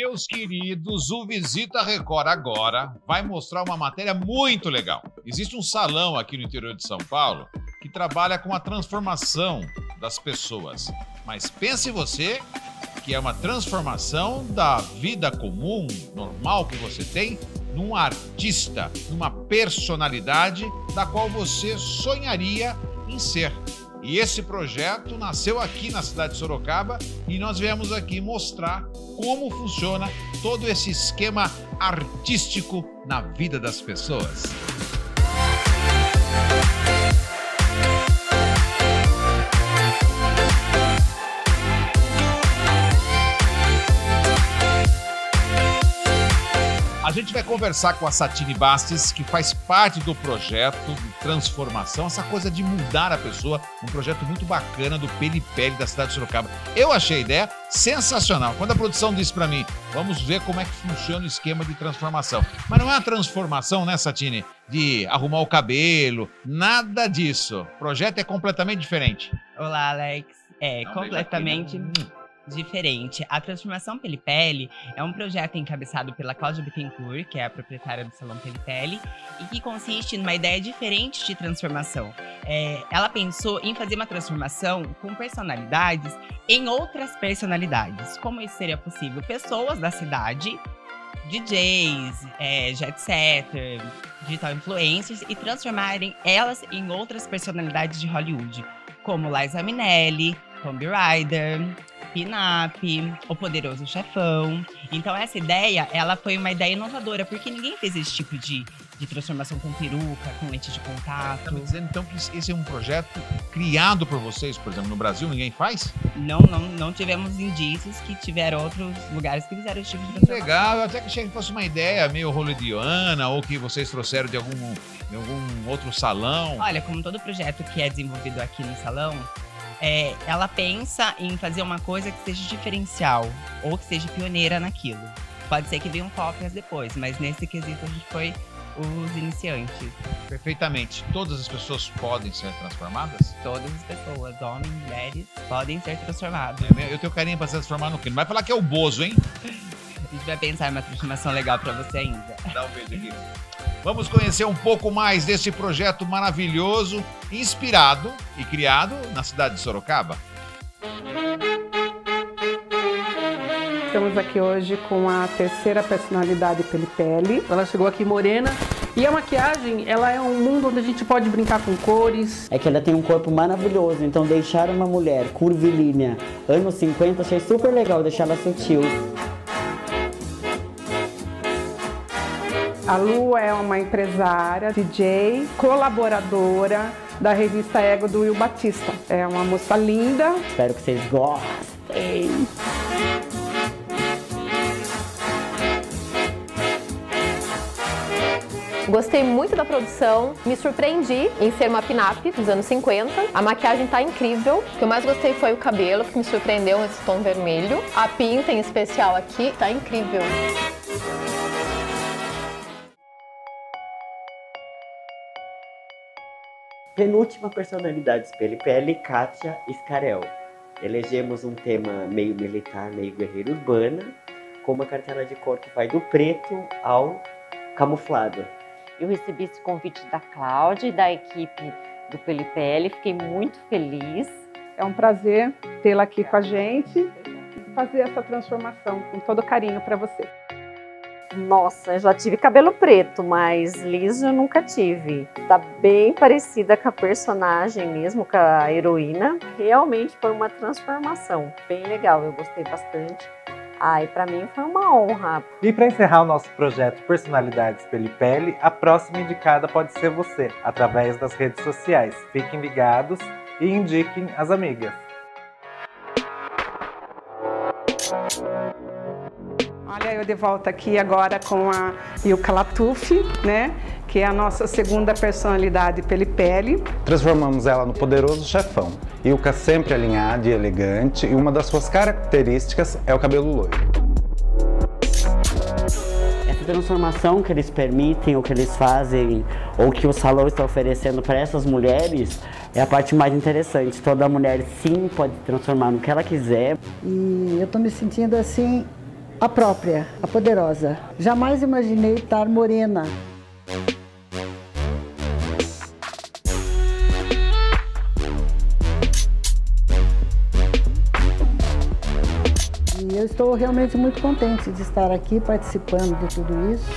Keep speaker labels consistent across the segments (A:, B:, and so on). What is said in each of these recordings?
A: Meus queridos, o Visita Record agora vai mostrar uma matéria muito legal. Existe um salão aqui no interior de São Paulo que trabalha com a transformação das pessoas. Mas pense você que é uma transformação da vida comum, normal que você tem, num artista, numa personalidade da qual você sonharia em ser. E esse projeto nasceu aqui na cidade de Sorocaba e nós viemos aqui mostrar como funciona todo esse esquema artístico na vida das pessoas. A gente vai conversar com a Satine Bastos, que faz parte do projeto de transformação, essa coisa de mudar a pessoa, um projeto muito bacana do Pele Pele da cidade de Sorocaba. Eu achei a ideia sensacional. Quando a produção disse para mim, vamos ver como é que funciona o esquema de transformação. Mas não é uma transformação, né, Satine, de arrumar o cabelo, nada disso. O projeto é completamente diferente.
B: Olá, Alex. Completamente diferente. A Transformação Pele Pele é um projeto encabeçado pela Cláudia Bittencourt, que é a proprietária do Salão Pele Pele, e que consiste numa ideia diferente de transformação. Ela pensou em fazer uma transformação com personalidades em outras personalidades. Como isso seria possível? Pessoas da cidade, DJs, jet setter, digital influencers, e transformarem elas em outras personalidades de Hollywood, como Liza Minnelli, Tomb Raider, Pin-Up, O Poderoso Chefão. Então essa ideia, ela foi uma ideia inovadora, porque ninguém fez esse tipo de transformação com peruca, com lente de contato.
A: Tá me dizendo então que esse é um projeto criado por vocês, por exemplo, no Brasil ninguém faz?
B: Não tivemos indícios que tiveram outros lugares que fizeram esse tipo de transformação.
A: Legal, eu até que achei que fosse uma ideia meio hollywoodiana ou que vocês trouxeram de algum outro salão.
B: Olha, como todo projeto que é desenvolvido aqui no salão, ela pensa em fazer uma coisa que seja diferencial ou que seja pioneira naquilo. Pode ser que venham cópias depois, mas nesse quesito a gente foi os iniciantes.
A: Perfeitamente. Todas as pessoas podem ser transformadas?
B: Todas as pessoas, homens, mulheres, podem ser transformadas.
A: Eu tenho carinho para se transformar no quê? Não vai falar que é o Bozo, hein?
B: A gente vai pensar em uma transformação legal para você ainda.
A: Dá um beijo aqui. Vamos conhecer um pouco mais desse projeto maravilhoso, inspirado e criado na cidade de Sorocaba.
C: Estamos aqui hoje com a terceira personalidade Pele Pele.
D: Ela chegou aqui morena e a maquiagem, ela é um mundo onde a gente pode brincar com cores.
E: É que ela tem um corpo maravilhoso, então deixar uma mulher curvilínea, anos 50, achei super legal deixar ela sutil.
C: A Lu é uma empresária, DJ, colaboradora da revista Ego do Will Batista. É uma moça linda.
E: Espero que vocês gostem.
F: Gostei muito da produção, me surpreendi em ser uma pin-up dos anos 50. A maquiagem tá incrível. O que eu mais gostei foi o cabelo, que me surpreendeu esse tom vermelho. A pinta em especial aqui tá incrível.
E: Penúltima personalidade Pele Pele, Kátia Scarel. Elegemos um tema meio militar, meio guerreiro urbana, com uma cartela de cor que vai do preto ao camuflado.
G: Eu recebi esse convite da Cláudia e da equipe do Pele Pele, fiquei muito feliz.
C: É um prazer tê-la aqui com a gente e fazer essa transformação com todo carinho para você.
G: Nossa, eu já tive cabelo preto, mas liso eu nunca tive. Tá bem parecida com a personagem mesmo, com a heroína. Realmente foi uma transformação bem legal, eu gostei bastante. E para mim foi uma honra.
H: E para encerrar o nosso projeto Personalidades Pele Pele, a próxima indicada pode ser você, através das redes sociais. Fiquem ligados e indiquem as amigas.
C: Olha, eu de volta aqui agora com a Ilka Latuf, né? Que é a nossa segunda personalidade Pele Pele.
I: Transformamos ela no Poderoso Chefão. Ilka sempre alinhada e elegante, e uma das suas características é o cabelo loiro.
E: Essa transformação que eles permitem, ou que eles fazem, ou que o salão está oferecendo para essas mulheres, é a parte mais interessante. Toda mulher sim pode transformar no que ela quiser.
J: E eu estou me sentindo assim a própria, a poderosa. Jamais imaginei estar morena. E eu estou realmente muito contente de estar aqui participando de tudo isso.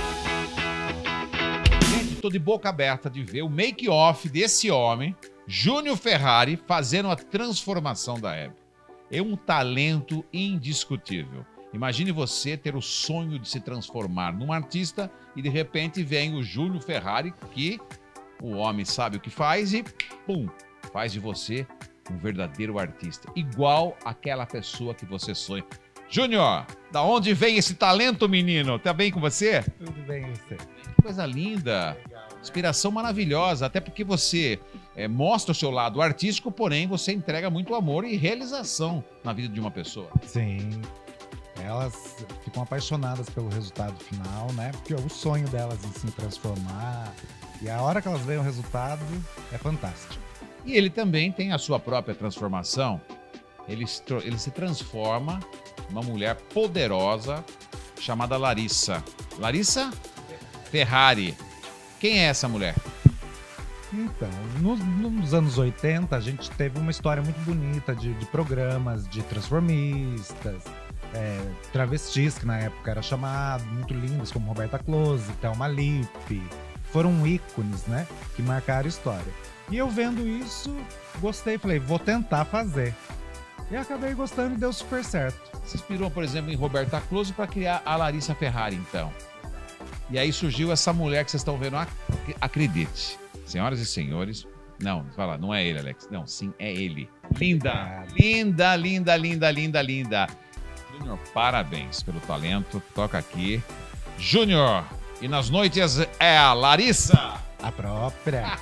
A: Gente, estou de boca aberta de ver o make-off desse homem, Júnior Ferrari, fazendo a transformação da Hebe. É um talento indiscutível. Imagine você ter o sonho de se transformar num artista e de repente vem o Júnior Ferrari, que o homem sabe o que faz e pum, faz de você um verdadeiro artista, igual aquela pessoa que você sonha. Júnior, da onde vem esse talento, menino? Tá bem com você?
H: Tudo bem, você?
A: Que coisa linda, inspiração maravilhosa, até porque você mostra o seu lado artístico, porém você entrega muito amor e realização na vida de uma pessoa.
K: Sim, elas ficam apaixonadas pelo resultado final, né? Porque é o sonho delas em se transformar, e a hora que elas veem o resultado é fantástico.
A: E ele também tem a sua própria transformação. Ele se transforma numa mulher poderosa chamada Larissa. Larissa Ferrari. Quem é essa mulher?
K: Então, nos anos 80, a gente teve uma história muito bonita de programas de transformistas, travestis, que na época era chamado, muito lindas, como Roberta Close, Thelma Lippe. Foram ícones, né, que marcaram a história. E eu vendo isso, gostei, falei, vou tentar fazer. E acabei gostando e deu super certo.
A: Se inspirou, por exemplo, em Roberta Close para criar a Larissa Ferrari, então. E aí surgiu essa mulher que vocês estão vendo, acredite. Senhoras e senhores, não é ele, Alex. Não, sim, é ele. Linda, linda, linda, linda, linda, linda. Júnior, parabéns pelo talento. Toca aqui. Júnior, e nas noites é a Larissa.
K: A própria.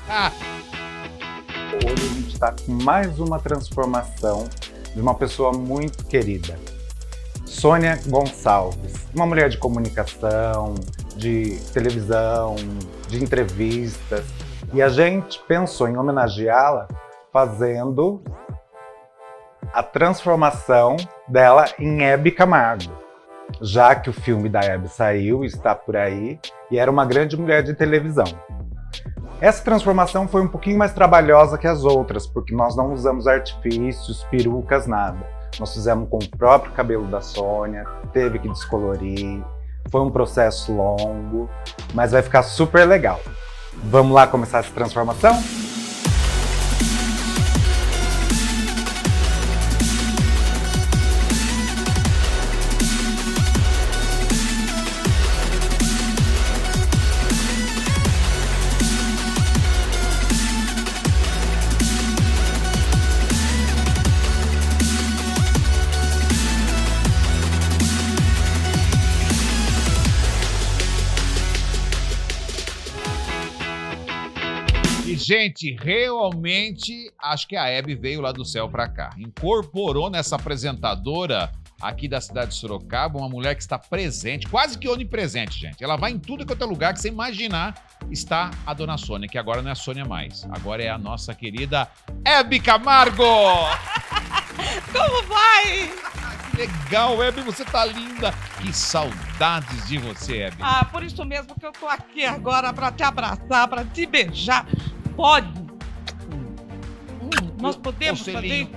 I: Hoje a gente está com mais uma transformação de uma pessoa muito querida. Sônia Gonçalves, uma mulher de comunicação, de televisão, de entrevistas. E a gente pensou em homenageá-la fazendo a transformação dela em Hebe Camargo. Já que o filme da Hebe saiu e está por aí, e era uma grande mulher de televisão. Essa transformação foi um pouquinho mais trabalhosa que as outras, porque nós não usamos artifícios, perucas, nada. Nós fizemos com o próprio cabelo da Sônia, teve que descolorir, foi um processo longo, mas vai ficar super legal. Vamos lá começar essa transformação?
A: Gente, realmente acho que a Hebe veio lá do céu pra cá. Incorporou nessa apresentadora aqui da cidade de Sorocaba uma mulher que está presente, quase que onipresente, gente. Ela vai em tudo quanto é lugar que você imaginar, está a dona Sônia, que agora não é a Sônia mais. Agora é a nossa querida Hebe Camargo!
L: Como vai?
A: Que legal, Hebe, você tá linda. Que saudades de você, Hebe.
L: Ah, por isso mesmo que eu tô aqui agora pra te abraçar, pra te beijar. Pode? Nós podemos fazer...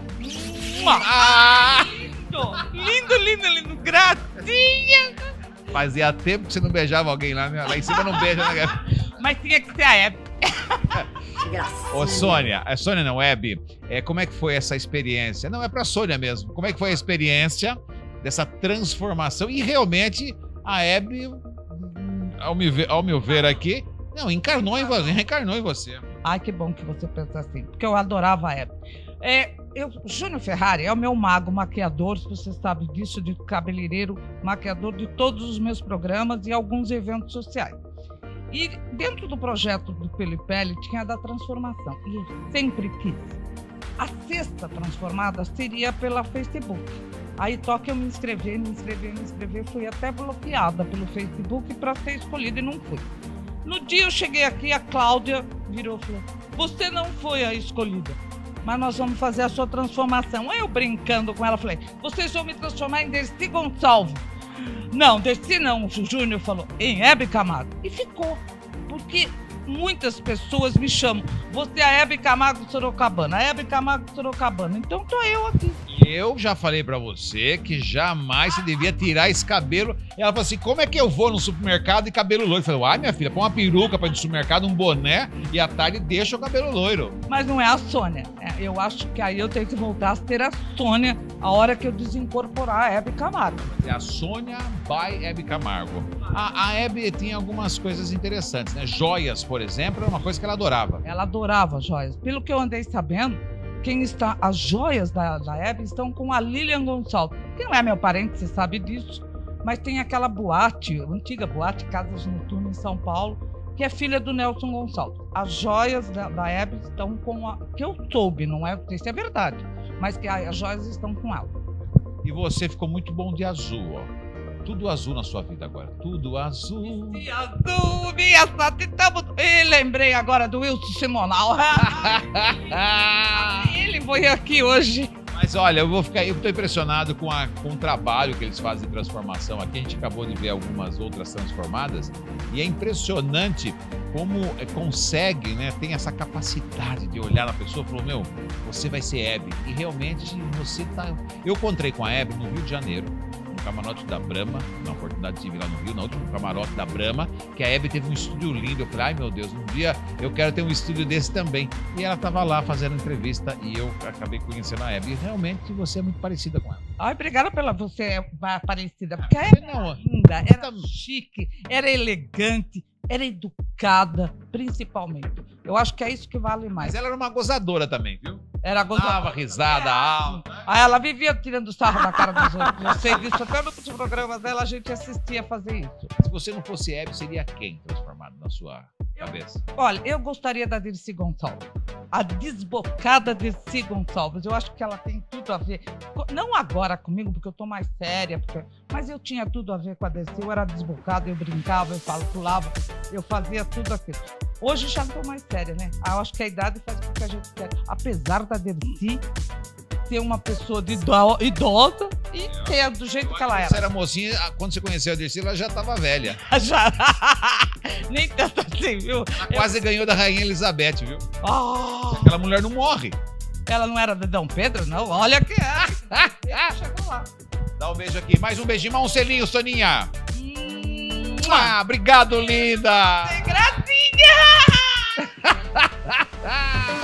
L: Lindo, lindo, lindo. Gracinha.
A: Fazia tempo que você não beijava alguém lá, né? Lá em cima não beija, né?
L: Mas tinha que ser a Hebe.
A: Ô, Sônia, a Sônia não, Hebe, como é que foi essa experiência? Não, é pra Sônia mesmo. Como é que foi a experiência dessa transformação? E realmente a Hebe, ao meu ver aqui, não, reencarnou em você.
L: Ai, que bom que você pensa assim, porque eu adorava a Hebe. Júnior Ferrari é o meu mago maquiador, se você sabe disso, de cabeleireiro, maquiador de todos os meus programas e alguns eventos sociais. E dentro do projeto do Pelo e Pele tinha a da transformação. E eu sempre quis. A sexta transformada seria pela Facebook. Aí toca eu me inscrever, fui até bloqueada pelo Facebook para ser escolhida e não fui. No dia eu cheguei aqui, a Cláudia virou e falou: você não foi a escolhida, mas nós vamos fazer a sua transformação. Aí eu brincando com ela, falei: vocês vão me transformar em Dercy Gonçalves. Não, Dercy não. O Júnior falou em Hebe Camargo. E ficou. Porque muitas pessoas me chamam. Você é a Hebe Camargo Sorocabana. A Hebe Camargo Sorocabana. Então tô eu aqui.
A: Eu já falei pra você que jamais você devia tirar esse cabelo. Ela falou assim, como é que eu vou no supermercado e cabelo loiro? Eu falei, ai minha filha, põe uma peruca pra ir no supermercado, um boné e à tarde deixa o cabelo loiro.
L: Mas não é a Sônia. Eu acho que aí eu tenho que voltar a ser a Sônia a hora que eu desincorporar a Hebe Camargo.
A: É a Sônia by Hebe Camargo. A Hebe tinha algumas coisas interessantes, né? Joias, por exemplo, era uma coisa que ela adorava.
L: Ela adorava joias. Pelo que eu andei sabendo, as joias da Hebe estão com a Lilian Gonçalves, que não é meu parente, você sabe disso, mas tem aquela boate, antiga boate, Casas Noturnas em São Paulo, que é filha do Nelson Gonçalves. As joias da Hebe estão com a... que eu soube, não sei se é verdade, mas que as joias estão com ela.
A: E você ficou muito bom de azul, ó. Tudo azul na sua vida agora. Tudo azul.
L: E azul, minha estamos... E lembrei agora do Wilson Simonal. Ele foi aqui hoje.
A: Mas olha, eu tô impressionado com o trabalho que eles fazem de transformação aqui. A gente acabou de ver algumas outras transformadas. E é impressionante como consegue, né? Tem essa capacidade de olhar na pessoa e falar, meu, você vai ser Hebe. E realmente você tá... Eu encontrei com a Hebe no Rio de Janeiro. No camarote da Brahma, na oportunidade de vir lá no Rio, na última camarote da Brahma, que a Hebe teve um estúdio lindo. Eu falei, ai meu Deus, um dia eu quero ter um estúdio desse também. E ela estava lá fazendo entrevista e eu acabei conhecendo a Hebe. E realmente você é muito parecida com ela.
L: Ai, obrigada pela você parecida, porque a Hebe era linda, era chique, era elegante, era educada, principalmente. Eu acho que é isso que vale mais.
A: Mas ela era uma gozadora também, viu?
L: Era gozadora.
A: Dava risada alta.
L: Ela vivia tirando sarro da cara dos outros. Eu sei disso. Até nos programas dela a gente assistia fazer isso.
A: Se você não fosse Hebe, seria quem transformado na sua cabeça?
L: Olha, eu gostaria da Dercy Gonçalves. A desbocada Dercy Gonçalves. Eu acho que ela tem tudo a ver. Não agora comigo, porque eu tô mais séria. Mas eu tinha tudo a ver com a Dercy. Eu era desbocada, eu brincava, eu pulava, eu fazia tudo aquilo. Hoje já não tô mais séria, né? Eu acho que a idade faz com que a gente quer. Apesar da Dercy ser uma pessoa idosa e ser do jeito que ela era.
A: Você era mocinha, quando você conheceu a Dercy, ela já estava velha.
L: Já. Nem tanto assim, viu?
A: Ela quase ganhou da Rainha Elizabeth, viu?
L: Oh.
A: Aquela mulher não morre.
L: Ela não era de Dom Pedro, não? Olha que é. Chegou lá.
A: Dá um beijo aqui. Mais um beijinho, mais um selinho, Soninha. Obrigado, linda.
L: Sem gracinha.